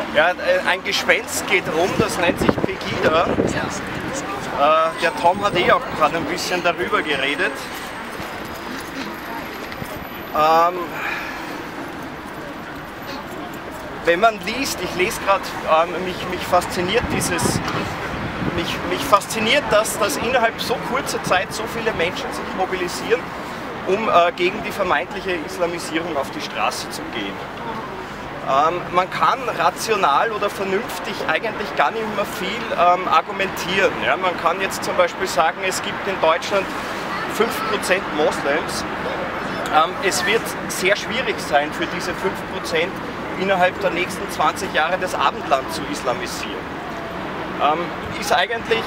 Ja, ein Gespenst geht rum, das nennt sich Pegida. Der Tom hat auch gerade ein bisschen darüber geredet. Wenn man liest, ich lese gerade, mich fasziniert mich fasziniert, dass innerhalb so kurzer Zeit so viele Menschen sich mobilisieren, um gegen die vermeintliche Islamisierung auf die Straße zu gehen. Man kann rational oder vernünftig eigentlich gar nicht mehr viel argumentieren. Ja? Man kann jetzt zum Beispiel sagen, es gibt in Deutschland 5% Moslems. Es wird sehr schwierig sein, für diese 5% innerhalb der nächsten 20 Jahre das Abendland zu islamisieren. Ist eigentlich,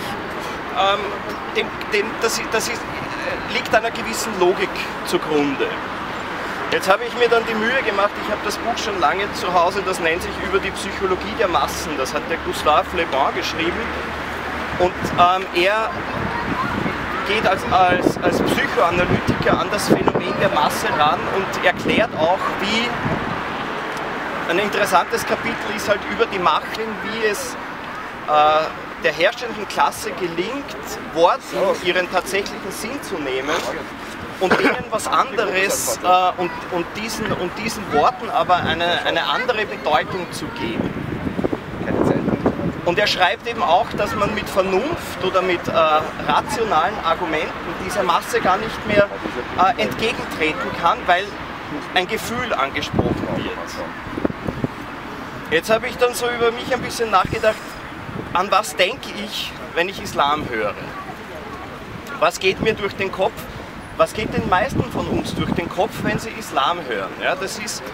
liegt einer gewissen Logik zugrunde. Jetzt habe ich mir dann die Mühe gemacht, ich habe das Buch schon lange zu Hause, das nennt sich Über die Psychologie der Massen, das hat der Gustave Le Bon geschrieben und er geht als Psychoanalytiker an das Phänomen der Masse ran und erklärt auch, wie ein interessantes Kapitel ist halt über die Machen, wie es der herrschenden Klasse gelingt, Worte ihren tatsächlichen Sinn zu nehmen und ihnen was anderes und diesen Worten aber eine andere Bedeutung zu geben. Und er schreibt eben auch, dass man mit Vernunft oder mit rationalen Argumenten dieser Masse gar nicht mehr entgegentreten kann, weil ein Gefühl angesprochen wird. Jetzt habe ich dann so über mich ein bisschen nachgedacht, an was denke ich, wenn ich Islam höre? Was geht mir durch den Kopf? Was geht den meisten von uns durch den Kopf, wenn sie Islam hören? Ja, das ist,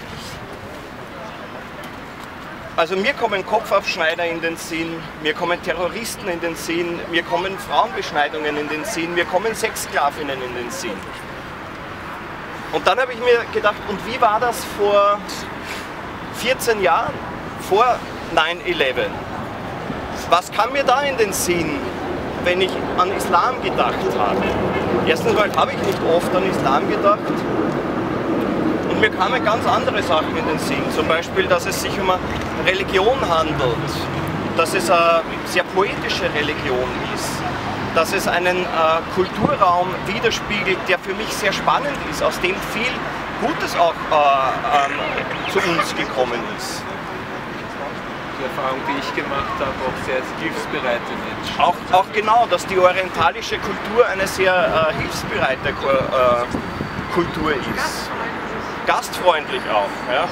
also mir kommen Kopfaufschneider in den Sinn, mir kommen Terroristen in den Sinn, mir kommen Frauenbeschneidungen in den Sinn, mir kommen Sexsklavinnen in den Sinn. Und dann habe ich mir gedacht, und wie war das vor 14 Jahren, vor 9/11? Was kam mir da in den Sinn, wenn ich an Islam gedacht habe? Erstens mal habe ich nicht oft an Islam gedacht und mir kamen ganz andere Sachen in den Sinn. Zum Beispiel, dass es sich um eine Religion handelt, dass es eine sehr poetische Religion ist, dass es einen Kulturraum widerspiegelt, der für mich sehr spannend ist, aus dem viel Gutes auch zu uns gekommen ist. Die Erfahrung, die ich gemacht habe, auch sehr hilfsbereite Menschen. Auch genau, dass die orientalische Kultur eine sehr hilfsbereite Kultur ist. Gastfreundlich auch. Ja.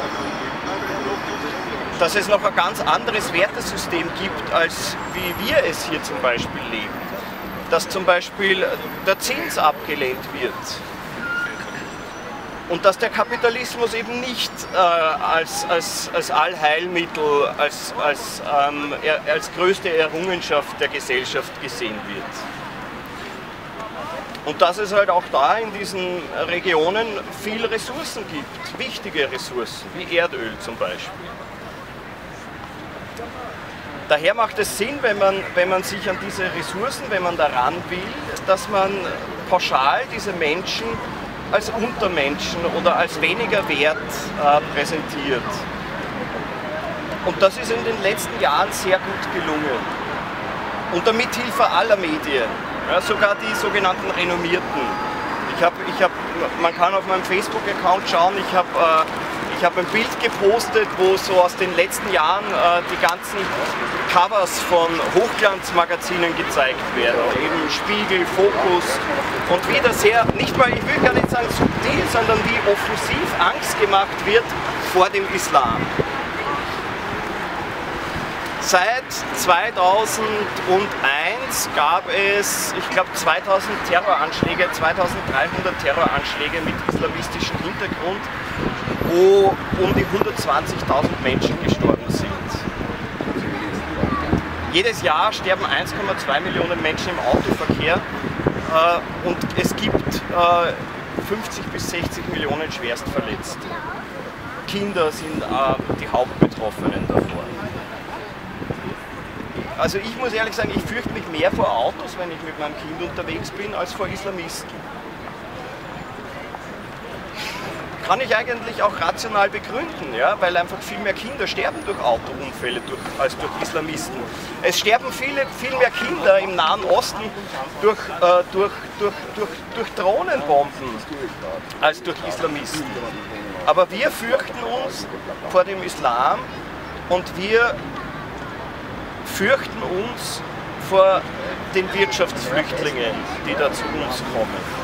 Dass es noch ein ganz anderes Wertesystem gibt, als wie wir es hier zum Beispiel leben. Dass zum Beispiel der Zins abgelehnt wird. Und dass der Kapitalismus eben nicht als Allheilmittel, als größte Errungenschaft der Gesellschaft gesehen wird. Und dass es halt auch da in diesen Regionen viele Ressourcen gibt, wichtige Ressourcen, wie Erdöl zum Beispiel. Daher macht es Sinn, wenn man sich an diese Ressourcen, wenn man daran will, dass man pauschal diese Menschen als Untermenschen oder als weniger wert präsentiert. Und das ist in den letzten Jahren sehr gut gelungen. Und damit Hilfe aller Medien, ja, sogar die sogenannten Renommierten. Man kann auf meinem Facebook-Account schauen, ich habe ein Bild gepostet, wo so aus den letzten Jahren die ganzen Covers von Hochglanzmagazinen gezeigt werden. Eben Spiegel, Fokus und wieder sehr, nicht mal, ich will gar nicht sagen subtil, sondern wie offensiv Angst gemacht wird vor dem Islam. Seit 2001 gab es, ich glaube 2000 Terroranschläge, 2300 Terroranschläge mit islamistischem Hintergrund, wo um die 120.000 Menschen gestorben sind. Jedes Jahr sterben 1,2 Millionen Menschen im Autoverkehr und es gibt 50 bis 60 Millionen Schwerstverletzte. Kinder sind die Hauptbetroffenen davor. Also ich muss ehrlich sagen, ich fürchte mich mehr vor Autos, wenn ich mit meinem Kind unterwegs bin, als vor Islamisten. kann ich eigentlich auch rational begründen, ja, weil einfach viel mehr Kinder sterben durch Autounfälle als durch Islamisten. Es sterben viel mehr Kinder im Nahen Osten durch Drohnenbomben als durch Islamisten. Aber wir fürchten uns vor dem Islam und wir fürchten uns vor den Wirtschaftsflüchtlingen, die da zu uns kommen.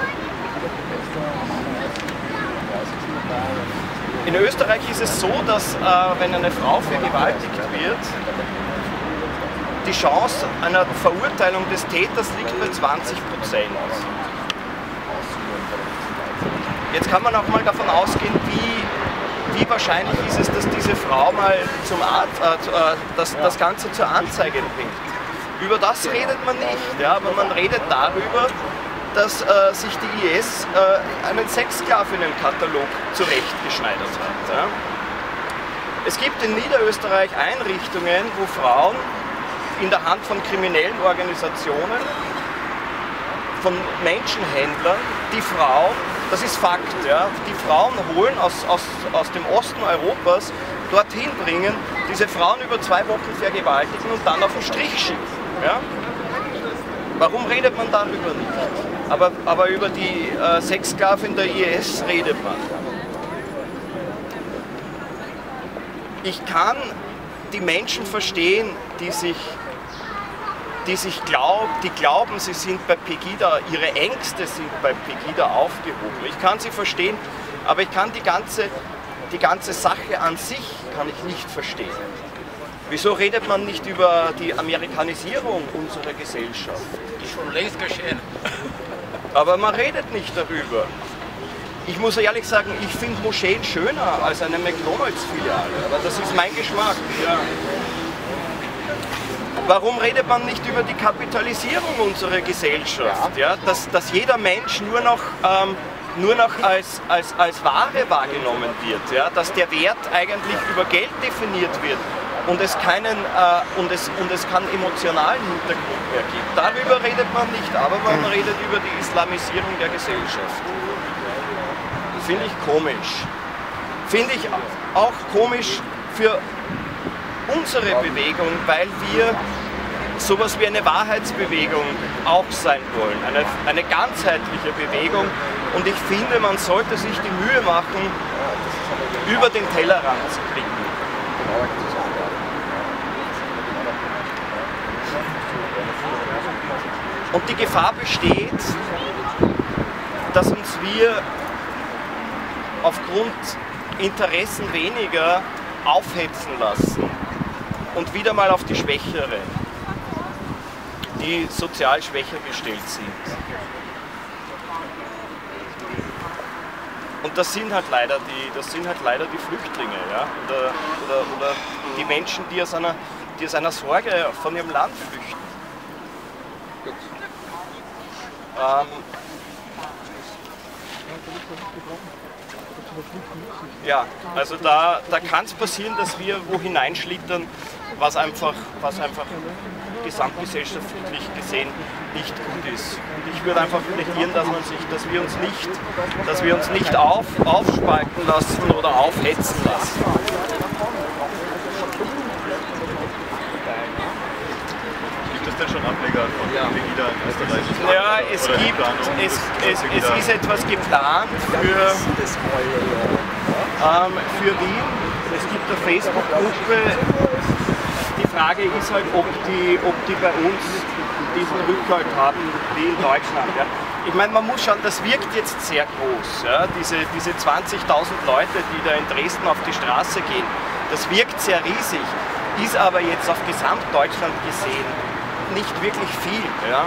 In Österreich ist es so, dass wenn eine Frau vergewaltigt wird, die Chance einer Verurteilung des Täters liegt bei 20%. Jetzt kann man auch mal davon ausgehen, wie wahrscheinlich ist es, dass diese Frau mal das Ganze zur Anzeige bringt. Über das redet man nicht, ja, aber man redet darüber, dass sich die IS einen Sexsklavinnenkatalog zurechtgeschneidert hat. Ja. Es gibt in Niederösterreich Einrichtungen, wo Frauen in der Hand von kriminellen Organisationen, von Menschenhändlern, die Frauen, das ist Fakt, ja, die Frauen holen aus dem Osten Europas, dorthin bringen, diese Frauen über 2 Wochen vergewaltigen und dann auf den Strich schicken. Ja. Warum redet man darüber nicht? Aber über die Sexsklavin der IS redet man. Ich kann die Menschen verstehen, die glauben, sie sind bei Pegida, ihre Ängste sind bei Pegida aufgehoben. Ich kann sie verstehen, aber ich kann die ganze Sache an sich kann ich nicht verstehen. Wieso redet man nicht über die Amerikanisierung unserer Gesellschaft? Ist schon längst geschehen. Aber man redet nicht darüber. Ich muss ehrlich sagen, ich finde Moscheen schöner als eine McDonalds-Filiale. Aber das ist mein Geschmack. Ja. Warum redet man nicht über die Kapitalisierung unserer Gesellschaft? Ja? Dass jeder Mensch nur noch als Ware wahrgenommen wird. Ja? Dass der Wert eigentlich über Geld definiert wird. Und es keinen emotionalen Hintergrund mehr gibt. Darüber redet man nicht, aber man redet über die Islamisierung der Gesellschaft. Finde ich komisch. Finde ich auch komisch für unsere Bewegung, weil wir sowas wie eine Wahrheitsbewegung auch sein wollen. Eine ganzheitliche Bewegung. Und ich finde, man sollte sich die Mühe machen, über den Tellerrand zu blicken. Und die Gefahr besteht, dass uns wir aufgrund Interessen weniger aufhetzen lassen und wieder mal auf die Schwächeren, die sozial schwächer gestellt sind. Und das sind halt leider die Flüchtlinge, ja? oder die Menschen, die aus einer Sorge von ihrem Land flüchten. Ja, also da kann es passieren, dass wir wo hineinschlittern, was einfach gesamtgesellschaftlich gesehen nicht gut ist. Und ich würde einfach plädieren, dass wir uns nicht aufspalten lassen oder aufhetzen lassen. Gibt es denn schon Ableger von Pegida in Österreich? Ja, es ist etwas geplant für Wien. Es gibt eine Facebook-Gruppe. Die Frage ist halt, ob die bei uns diesen Rückhalt haben wie in Deutschland. Ja. Ich meine, man muss schauen, das wirkt jetzt sehr groß. Ja. Diese 20.000 Leute, die da in Dresden auf die Straße gehen, das wirkt sehr riesig, ist aber jetzt auf Gesamtdeutschland gesehen nicht wirklich viel. Ja.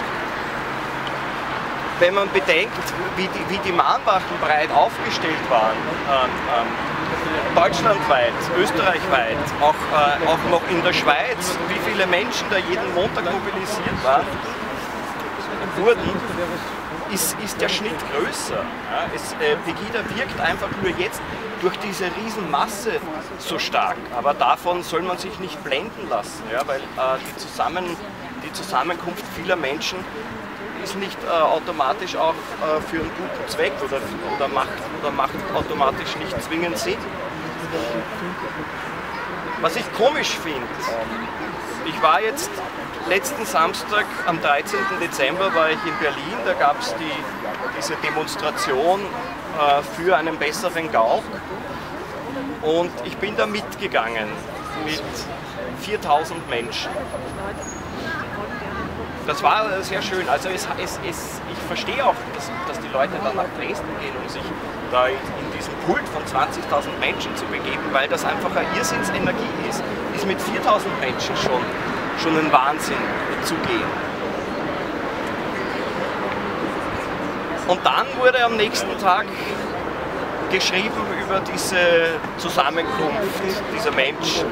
Wenn man bedenkt, wie die Mahnwachen breit aufgestellt waren, deutschlandweit, österreichweit, auch noch in der Schweiz, wie viele Menschen da jeden Montag mobilisiert wurden, ist der Schnitt größer. Ja. Pegida wirkt einfach nur jetzt durch diese Riesenmasse so stark, aber davon soll man sich nicht blenden lassen, ja, weil die Zusammenkunft vieler Menschen ist nicht automatisch auch für einen guten Zweck oder macht automatisch nicht zwingend Sinn. Was ich komisch finde, ich war jetzt letzten Samstag, am 13. Dezember, war ich in Berlin, da gab es diese Demonstration für einen besseren Gauk und ich bin da mitgegangen mit 4000 Menschen. Das war sehr schön. Also ich verstehe auch, dass die Leute dann nach Dresden gehen, um sich da in diesen Pult von 20.000 Menschen zu begeben, weil das einfach eine Irrsinnsenergie ist. Ist mit 4.000 Menschen schon ein Wahnsinn zu gehen. Und dann wurde am nächsten Tag geschrieben über diese Zusammenkunft dieser Menschen.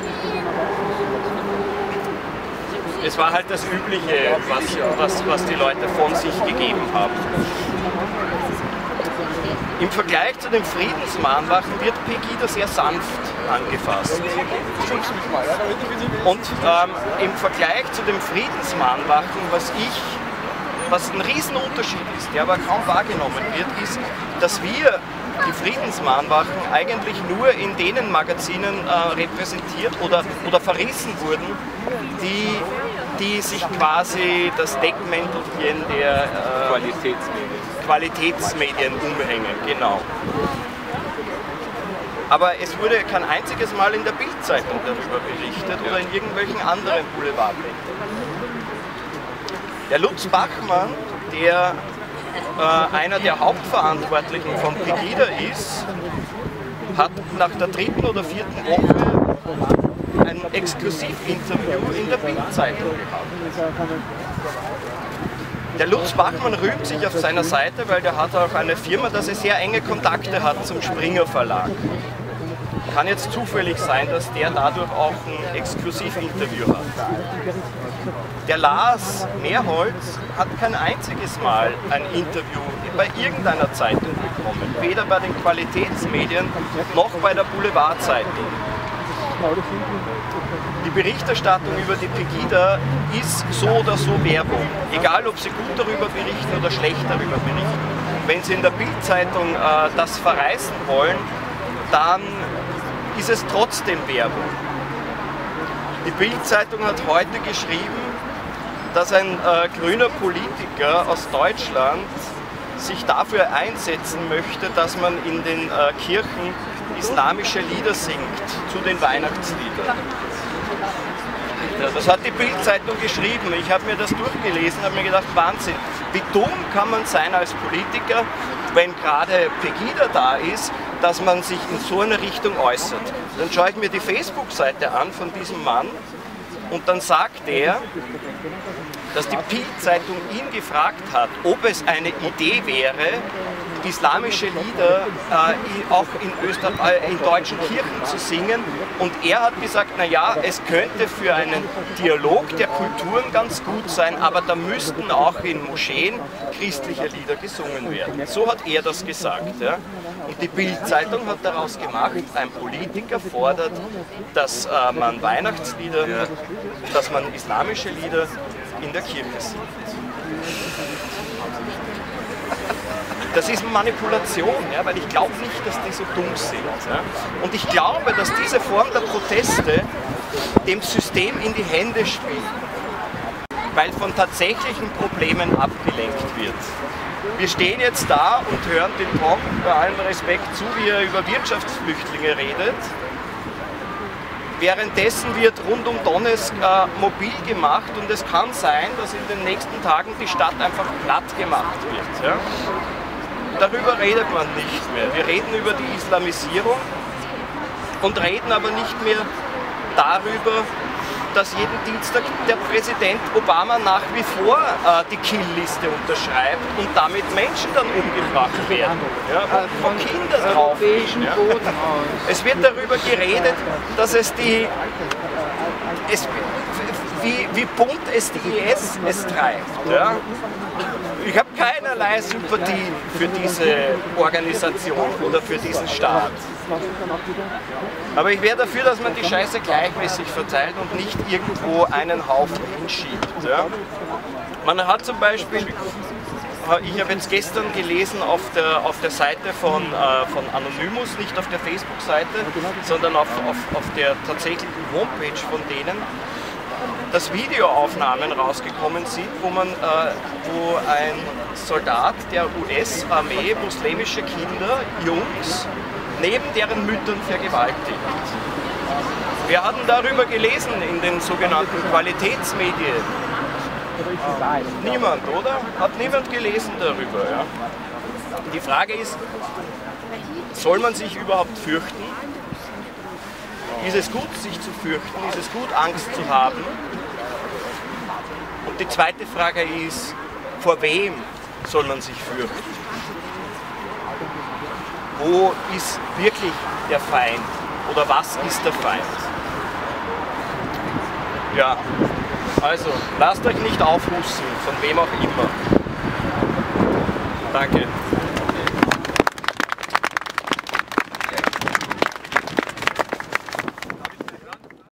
Es war halt das Übliche, was die Leute von sich gegeben haben. Im Vergleich zu den Friedensmahnwachen wird Pegida sehr sanft angefasst. Und im Vergleich zu den Friedensmahnwachen, was ein Riesenunterschied ist, der aber kaum wahrgenommen wird, ist, dass wir die Friedensmahnwachen eigentlich nur in denen Magazinen repräsentiert oder verrissen wurden, die sich quasi das Deckmäntelchen der Qualitätsmedien umhängen. Genau. Aber es wurde kein einziges Mal in der Bild-Zeitung darüber berichtet oder in irgendwelchen anderen Boulevardblättern. Der Lutz Bachmann, der einer der Hauptverantwortlichen von Pegida ist, hat nach der 3. oder 4. Woche ein Exklusivinterview in der Bild-Zeitung gehabt. Der Lutz Bachmann rühmt sich auf seiner Seite, weil der hat auch eine Firma, dass er sehr enge Kontakte hat zum Springer Verlag. Kann jetzt zufällig sein, dass der dadurch auch ein Exklusivinterview hat. Der Lars Mehrholz hat kein einziges Mal ein Interview bei irgendeiner Zeitung bekommen, weder bei den Qualitätsmedien noch bei der Boulevardzeitung. Die Berichterstattung über die Pegida ist so oder so Werbung, egal ob sie gut darüber berichten oder schlecht darüber berichten. Wenn sie in der Bild-Zeitung das verreißen wollen, dann ist es trotzdem Werbung. Die Bild-Zeitung hat heute geschrieben, dass ein grüner Politiker aus Deutschland sich dafür einsetzen möchte, dass man in den Kirchen islamische Lieder singt zu den Weihnachtsliedern. Das hat die Bild-Zeitung geschrieben. Ich habe mir das durchgelesen, habe mir gedacht, Wahnsinn, wie dumm kann man sein als Politiker, wenn gerade Pegida da ist, dass man sich in so eine Richtung äußert. Dann schaue ich mir die Facebook-Seite an von diesem Mann und dann sagt er, dass die Bild-Zeitung ihn gefragt hat, ob es eine Idee wäre, islamische Lieder auch in deutschen Kirchen zu singen. Und er hat gesagt, naja, es könnte für einen Dialog der Kulturen ganz gut sein, aber da müssten auch in Moscheen christliche Lieder gesungen werden. So hat er das gesagt. Ja. Und die Bild-Zeitung hat daraus gemacht, ein Politiker fordert, dass man Weihnachtslieder, dass man islamische Lieder in der Kirche singt. Das ist Manipulation, ja, weil ich glaube nicht, dass die so dumm sind. Ja. Und ich glaube, dass diese Form der Proteste dem System in die Hände spielt, weil von tatsächlichen Problemen abgelenkt wird. Wir stehen jetzt da und hören dem Tom bei allem Respekt zu, wie er über Wirtschaftsflüchtlinge redet. Währenddessen wird rund um Donetsk mobil gemacht und es kann sein, dass in den nächsten Tagen die Stadt einfach platt gemacht wird. Ja. Darüber redet man nicht mehr. Wir reden über die Islamisierung und reden aber nicht mehr darüber, dass jeden Dienstag der Präsident Obama nach wie vor die Kill-Liste unterschreibt und damit Menschen dann umgebracht werden, ja, wo Kinder drauf liegen. Ja. Es wird darüber geredet, dass wie bunt es die IS treibt. Ja. Ich habe keinerlei Sympathie für diese Organisation oder für diesen Staat. Aber ich wäre dafür, dass man die Scheiße gleichmäßig verteilt und nicht irgendwo einen Haufen hinschiebt. Ja? Man hat zum Beispiel, ich habe jetzt gestern gelesen auf der Seite von Anonymous, nicht auf der Facebook-Seite, sondern auf der tatsächlichen Homepage von denen, dass Videoaufnahmen rausgekommen sind, wo ein Soldat der US-Armee muslimische Kinder, Jungs, neben deren Müttern vergewaltigt. Wir hatten darüber gelesen in den sogenannten Qualitätsmedien. Niemand, oder? Hat niemand gelesen darüber. Ja? Die Frage ist, soll man sich überhaupt fürchten? Ist es gut, sich zu fürchten? Ist es gut, Angst zu haben? Und die zweite Frage ist, vor wem soll man sich fürchten? Wo ist wirklich der Feind? Oder was ist der Feind? Ja, also lasst euch nicht aufhusten, von wem auch immer. Danke.